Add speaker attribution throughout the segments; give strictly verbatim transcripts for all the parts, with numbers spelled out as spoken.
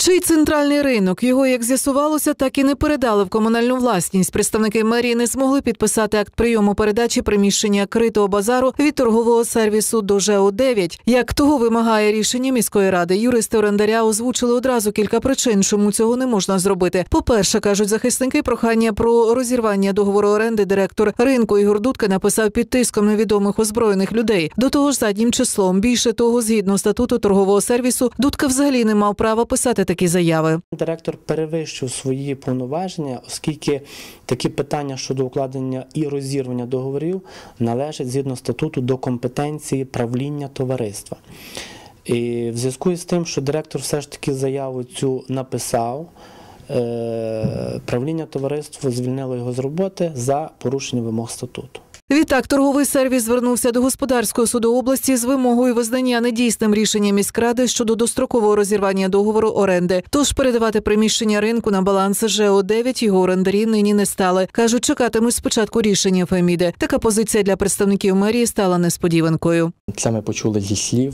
Speaker 1: Ще й центральний ринок. Його, як з'ясувалося, так і не передали в комунальну власність. Представники мерії не змогли підписати акт прийому передачі приміщення критого базару від торгового сервісу до ЖЕО дев'ять. Як того вимагає рішення міської ради, юристи орендаря озвучили одразу кілька причин, чому цього не можна зробити. По-перше, кажуть захисники, прохання про розірвання договору оренди директор ринку Ігор Дудка написав під тиском невідомих озброєних людей. До того ж заднім числом. Більше того, згідно статуту торгового сервісу, Дудка взагалі не мав права писати такі заяви.
Speaker 2: Директор перевищив свої повноваження, оскільки такі питання щодо укладення і розірвання договорів належать згідно статуту до компетенції правління товариства. І в зв'язку з тим, що директор все ж таки заяву цю написав, правління товариства звільнило його з роботи за порушення вимог статуту.
Speaker 1: Відтак, торговий сервіс звернувся до Господарського суду області з вимогою визнання недійсним рішення міськради щодо дострокового розірвання договору оренди. Тож передавати приміщення ринку на баланс ЖЕО дев'ять його орендарі нині не стали. Кажуть, чекатимуть спочатку рішення Феміди. Така позиція для представників мерії стала несподіванкою.
Speaker 3: Це ми почули зі слів.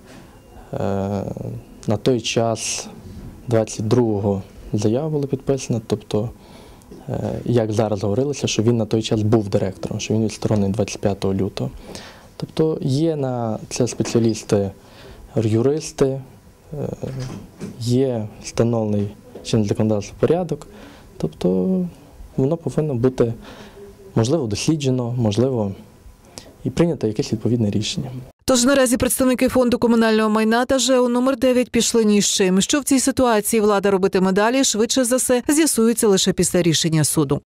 Speaker 3: На той час двадцять другого заява була підписана, тобто як зараз говорилося, що він на той час був директором, що він відсторонений двадцять п'ятого лютого. Тобто є на це спеціалісти, юристи, є встановлений чинний законодавчий порядок, тобто воно повинно бути, можливо, досліджено, можливо, і прийнято якесь відповідне рішення.
Speaker 1: Тож наразі представники фонду комунального майна та ЖЕО номер дев'ять пішли ні з чим. Що в цій ситуації влада робитиме далі, швидше за все, з'ясується лише після рішення суду.